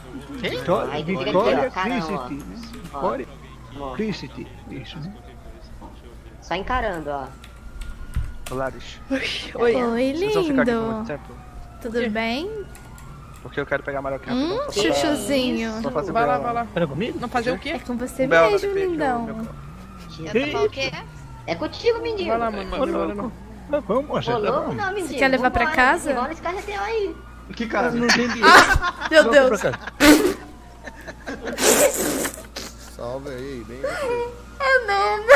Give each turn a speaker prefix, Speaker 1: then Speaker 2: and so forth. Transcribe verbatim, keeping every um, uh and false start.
Speaker 1: Vitória, Vitória Christie. Vitória Christie. Isso, né?
Speaker 2: Só encarando, ó.
Speaker 3: Laris.
Speaker 4: Oi,
Speaker 5: Oi,
Speaker 3: Vocês vão ficar aqui por muito
Speaker 5: lindo.
Speaker 3: tempo?
Speaker 5: Tudo bem?
Speaker 3: Porque eu quero pegar a Maroquinha.
Speaker 5: Hum, chuchuzinho.
Speaker 3: Vou fazer
Speaker 4: Vai lá,
Speaker 3: pra
Speaker 4: vai
Speaker 3: ela.
Speaker 4: lá.
Speaker 1: Era comigo?
Speaker 4: Não fazer o quê?
Speaker 5: É com você
Speaker 3: Um belo
Speaker 5: mesmo,
Speaker 3: nome,
Speaker 5: lindão.
Speaker 3: meu- meu-
Speaker 6: Eu tô falando o quê?
Speaker 2: É contigo, menino.
Speaker 4: Vai lá, mano. Não demora não.
Speaker 1: Não, vamos, moça.
Speaker 2: Ô, louco,
Speaker 1: Vamos.
Speaker 2: não, menino.
Speaker 5: quer levar pra
Speaker 2: Vambora,
Speaker 5: casa?
Speaker 2: Enrola esse carretel aí.
Speaker 7: Que cara?
Speaker 1: Não tem dinheiro.
Speaker 5: Meu
Speaker 1: Vamos
Speaker 5: Deus.
Speaker 1: pra cá.
Speaker 8: Salve aí, bem.
Speaker 5: Ah, não,